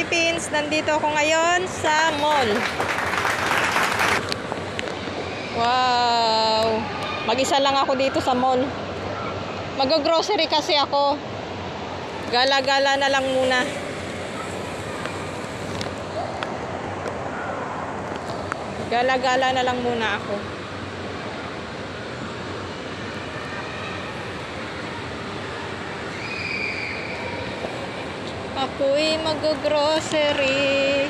Philippines. Nandito ako ngayon sa mall. Wow! Mag-isa lang ako dito sa mall. Mag-grocery kasi ako. Gala-gala na lang muna. Gala-gala na lang muna ako. Ako'y mag-grocery.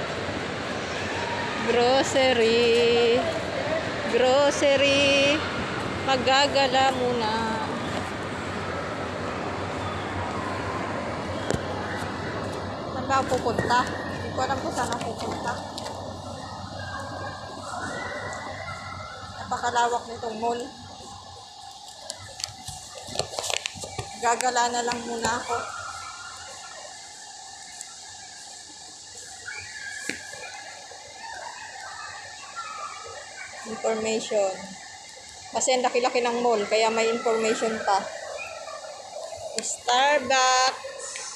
Grocery. Magagala muna. Saan ba ako pupunta? Hindi ko alam kung saan ako pupunta. Napakalawak nitong mall. Gagala na lang muna ako. Information. Kasi ang laki-laki ng mall, kaya may information pa. Starbucks.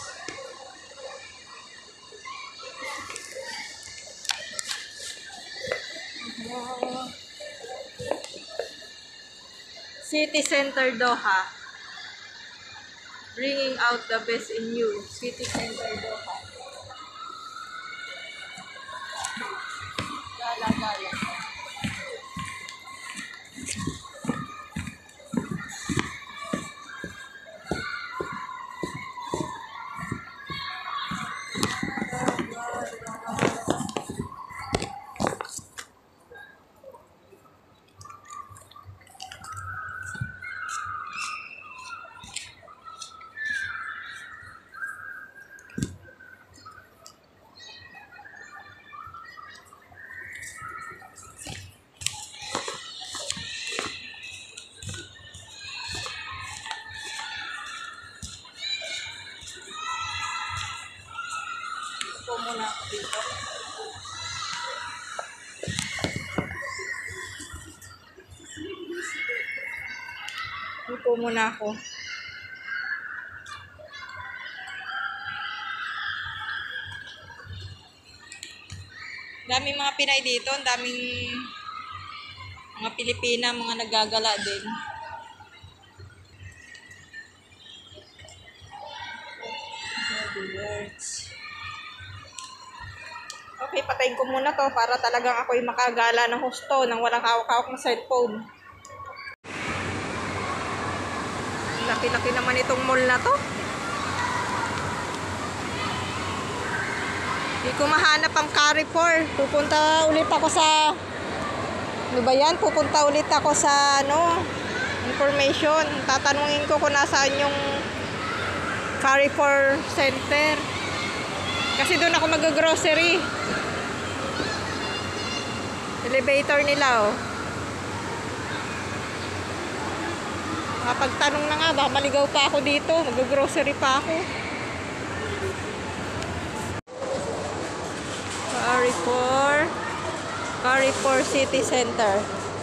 City Center Doha. Bringing out the best in you. City Center Doha. Gala-gala. Muna ako dito. Dito muna ako. Daming mga Pinay dito, daming mga Pilipina, mga nagagala din. Okay, patayin ko muna to para talagang ako'y makagala ng husto nang walang hawak-hawak ng cellphone. Laki-laki naman itong mall na to. Hindi ko mahanap ang Carrefour. Pupunta ulit ako sa... Ano ba yan? Pupunta ulit ako sa information. Tatanungin ko kung nasaan yung Carrefour Center. Kasi doon ako mag-grocery. Elevator nila, oh. Kapagtanong na nga, baka maligaw pa ako dito. Mag-grocery pa ako. Carrefour City Center.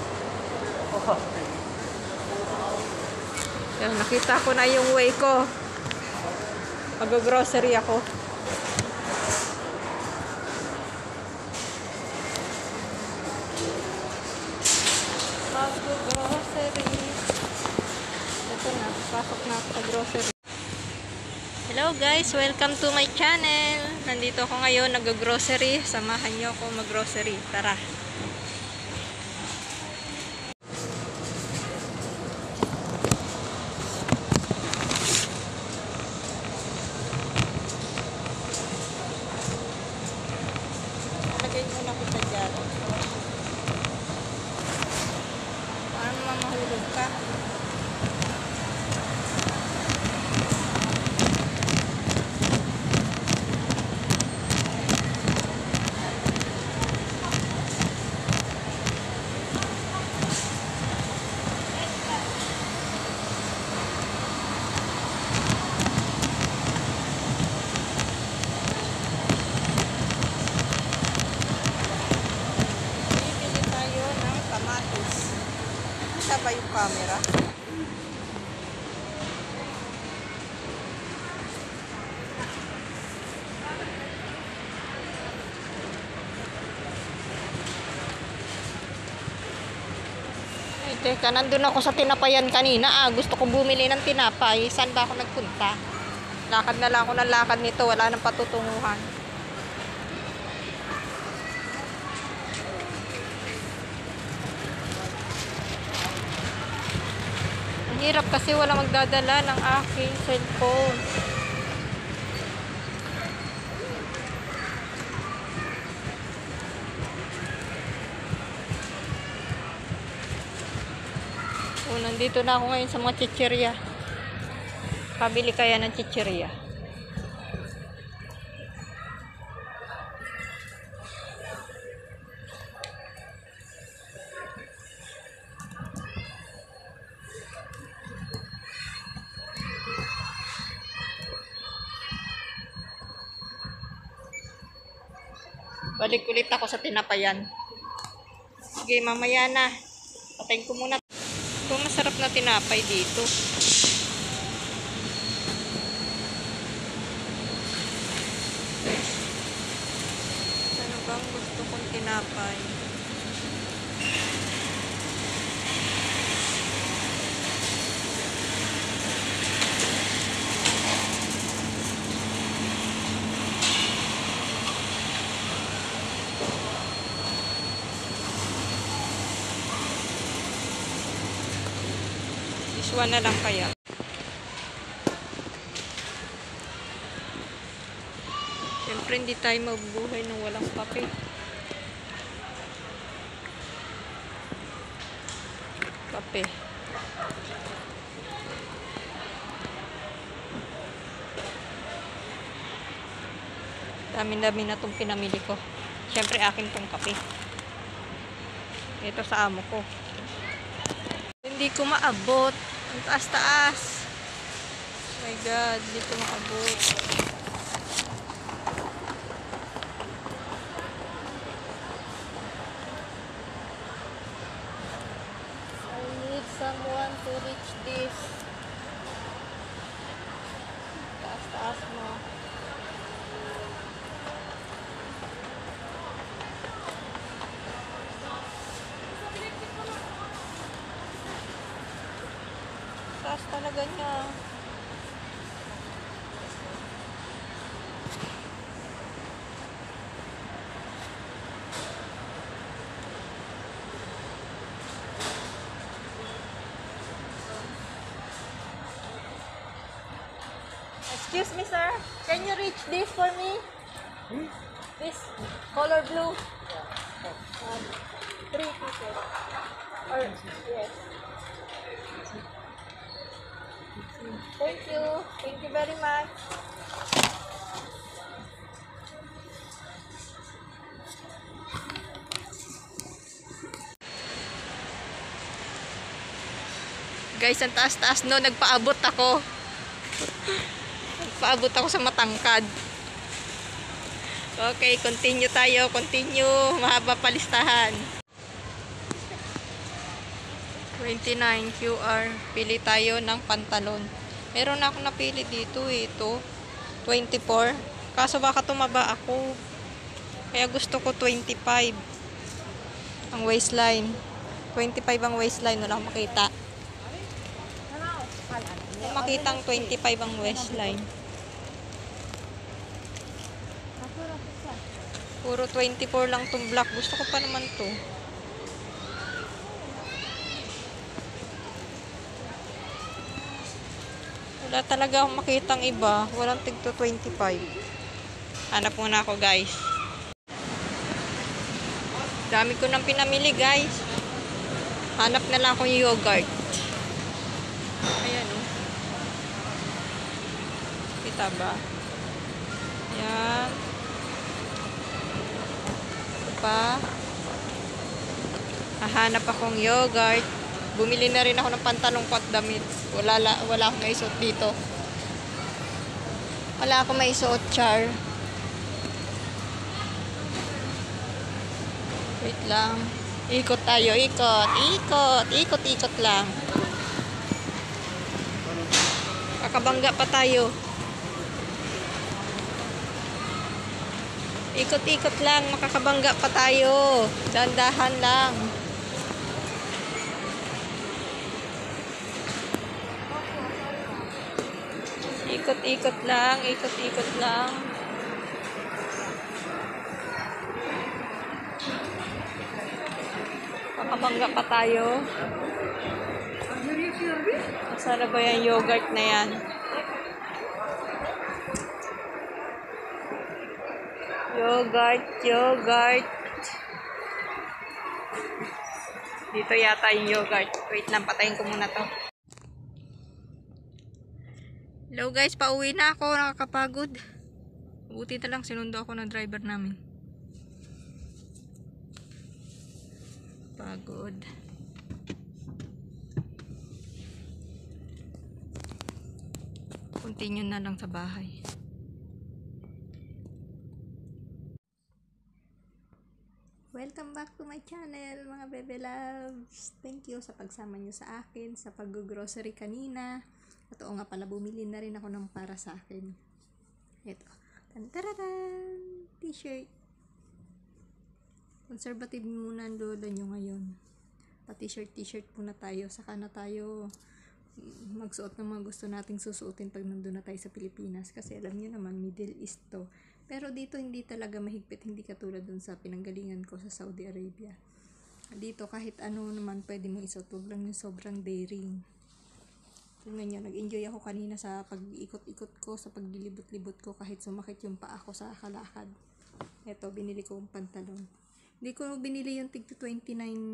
Yan, nakita ko na yung way ko. Mag-grocery ako. Ito na, pasok na ako sa grocery. Hello guys, welcome to my channel. Nandito ako ngayon, nag-grocery. Samahan niyo ako mag-grocery. Tara. Lagay muna ko sa jar. Paano mamahulog ka? Ba yung camera? Teka, nandun ako sa tinapayan kanina. Gusto ko bumili ng tinapay. Saan ba ako nagpunta? Lakad na lang ako ng lakad nito. Wala nang patutunguhan. Ang hirap kasi wala magdadala ng aking cellphone. Nandito na ako ngayon sa mga chichirya. Pabili kaya ng chichirya. Balik ulit ako sa tinapayan. Sige, mamaya na. Patayin ko muna. Ito, masarap na tinapay dito. Ano bang gusto kong tinapay? One na lang kaya. Siyempre hindi tayo mabubuhay nang walang kape. Kape. Dami-dami na itong pinamili ko. Siyempre akin tong kape. Ito sa amo ko. Hindi ko maabot. Ang taas-taas. Oh my God, hindi ko maabot. I need someone to reach this. Taas-taas mo. Taas talaga niya. Excuse me, sir. Can you reach this for me? This color blue. 3 pieces. Or, yes. Thank you. Thank you very much. Guys, ang taas-taas no. Nagpaabot ako. Nagpaabot ako sa matangkad. Okay, continue tayo. Continue. Mahaba pa listahan. 29 QR. Pili tayo ng pantalon. Meron na akong napili dito. Ito. 24. Kaso baka tumaba ako. Kaya gusto ko 25. Ang waistline. 25 ang waistline. Wala akong makita. Kung makitang 25 ang waistline. Puro 24 lang tong black. Gusto ko pa naman to. Wala talaga akong makitang iba. Walang tigto 25. Hanap muna ako, guys. Dami ko nang pinamili, guys. Hanap na lang akong yogurt. Ayan, oh. Kita ba? Ayan. Ito pa. Hahanap akong yogurt. Bumili na rin ako ng pantalong ko at damit. Wala akong maisuot dito. Wala akong maisuot, char. Wait lang. Ikot tayo, ikot. Ikot lang. Kakabangga pa tayo. Ikot lang. Makakabangga pa tayo. Dandahan lang. Ikot-ikot lang, ikot-ikot lang. Makabangga pa tayo. Sana ba yung yogurt na yan? Yogurt. Dito yata yung yogurt. Wait lang, patayin ko muna to. Hello guys, pauwi na ako. Nakakapagod. Buti na lang sinundo ako ng driver namin. Pagod. Continue na lang sa bahay. Welcome back to my channel, mga bebe loves. Thank you sa pagsama nyo sa akin sa pag-grocery kanina. At oo nga pala, bumili na rin ako ng para sa akin. Ito. Tantararan! T-shirt. Conservative muna ang lola nyo ngayon. Pa-t-shirt muna tayo. Saka na tayo magsuot ng mga gusto nating susuotin pag nandun na tayo sa Pilipinas. Kasi alam nyo naman, Middle East to. Pero dito hindi talaga mahigpit, hindi katulad dun sa pinanggalingan ko sa Saudi Arabia. Dito kahit ano naman pwede mo isuot, wag lang yung sobrang daring. Tingnan nyo, nag-enjoy ako kanina sa pag-ikot-ikot ko, sa paglilibot-libot ko kahit sumakit yung paa ko sa kalakad. Ito, binili ko yung pantalon. Hindi ko binili yung tig 29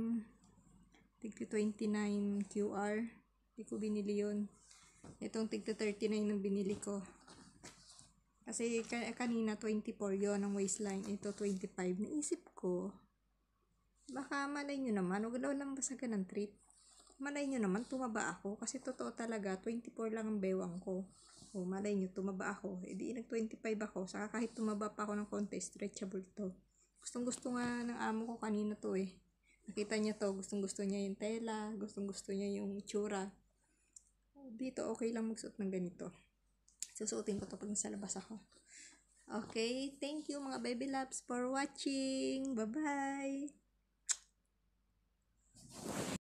QR. Hindi ko binili yun. Itong tig 39 ang binili ko. Kasi kanina 24 yon ang waistline. Ito 25. Naisip ko, baka malay nyo naman, wag lang basagan ng trip. Malay nyo naman, tumaba ako. Kasi totoo talaga, 24 lang ang bewang ko. O malay nyo, tumaba ako. E di nag-25 ako. Saka kahit tumaba pa ako ng konti, stretchable to. Gustong gusto nga ng amo ko kanina to eh. Nakita niya to, gustong gusto niya yung tela, gustong gusto niya yung itsura. Dito okay lang magsuot ng ganito. Susuotin ko to pag nasa labas ako. Okay, thank you mga baby loves for watching. Bye-bye!